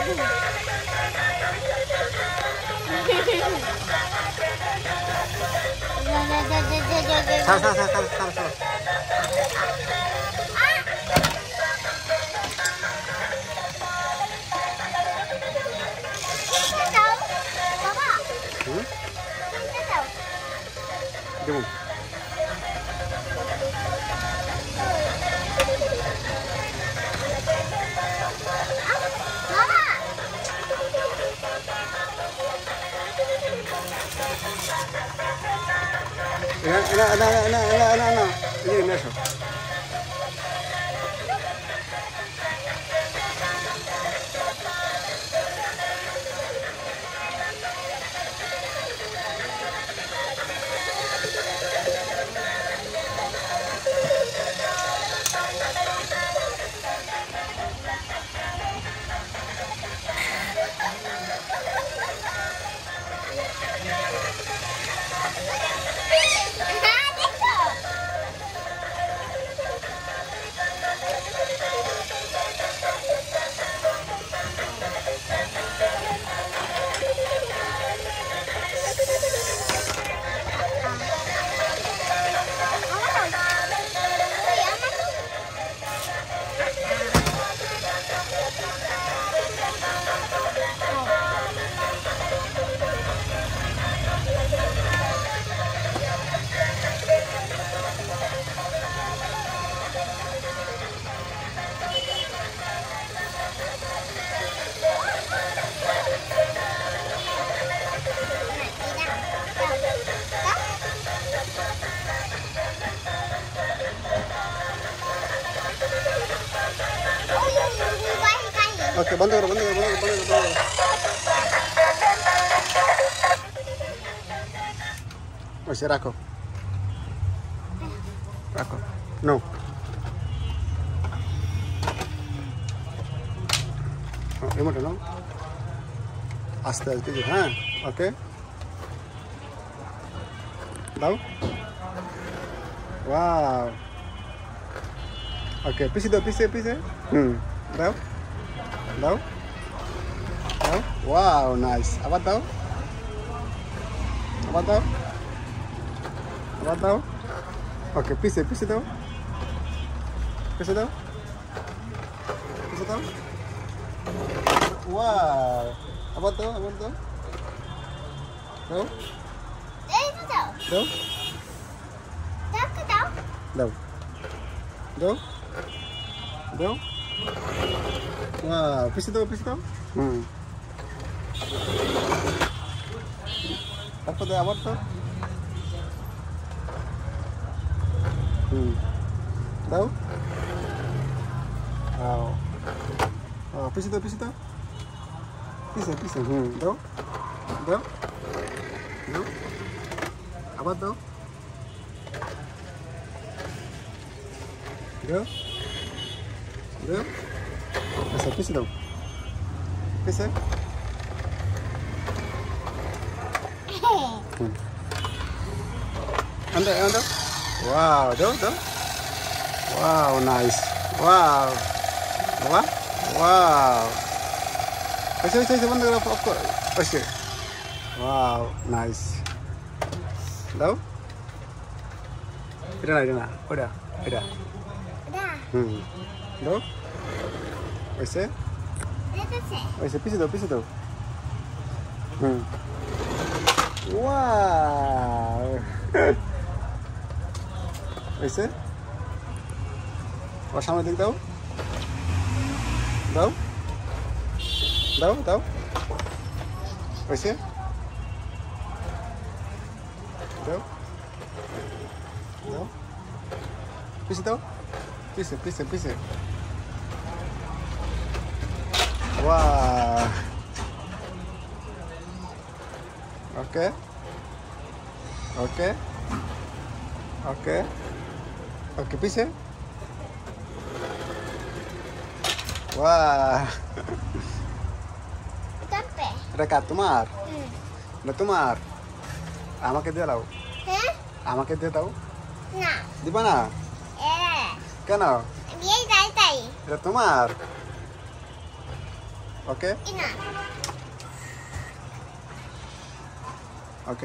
Salah. Jom. Ana. Ini masuk. Oke, bantu. Masih rako. No. Remote no. Aste gitu, ha. Oke. Tahu? Wow. Oke, pise. Tahu? Wow, nice. Apa tahu? Oke, pise tahu? Wow. Apa tahu? Tahu? Itu tahu. Tahu? Tahu? Wow, pise tahu? Apa tuh? Tahu? Wow. Oh, pise tahu? Pise. Tahu? Apa tuh? Tahu? Pise tahu? Pise? Anda. Wow, tuh. Wow, nice. Wow. Pise bantu apa? Pise. Wow, nice. Tahu? Udah. Tahu? Pise? Pise tuh. Wow. Pise? Wah, sama dia tahu? Pise? Tahu? Pise tahu? Pise. Wah. Oke, pise. Wah. Sampai. Dekat tumar. Tumar. Amaকে দিয়ে দাও। হ্যাঁ? আমাকে দিয়ে দাও। না। দিবা না? কেন? দিয়ে তাই। এটা তোমার। Oke. Ina. Oke.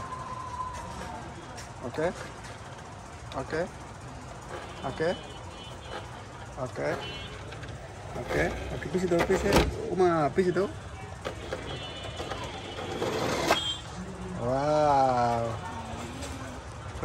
Oke. Oke. Oke. Oke. Oke. Oke, pisi daw, pisi. Uma, pisi daw. Wow.